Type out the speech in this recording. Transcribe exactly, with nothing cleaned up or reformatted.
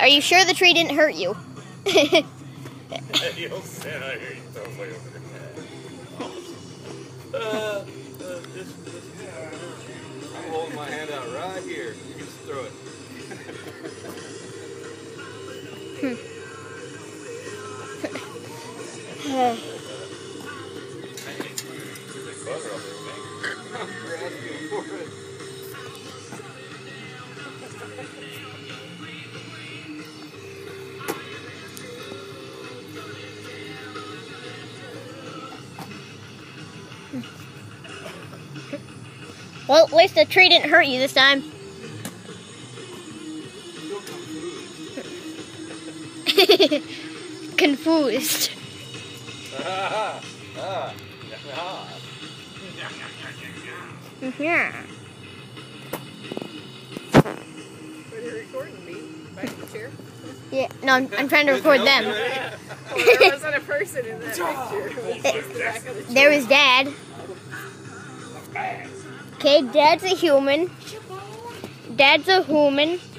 Are you sure the tree didn't hurt you? You'll stand out here. You sound like a uh, uh, this, this, I'm holding my hand out right here. You can just throw it. You're asking for it. Well, at least the tree didn't hurt you this time. Confused. Ah, ah, ah. Yeah. What are you recording me? Back in the chair? Yeah. No, I'm, I'm trying to record them. Oh, there wasn't a person in that picture. It was just the back of the chair. There was Dad. Okay, Dad's a human. Dad's a human.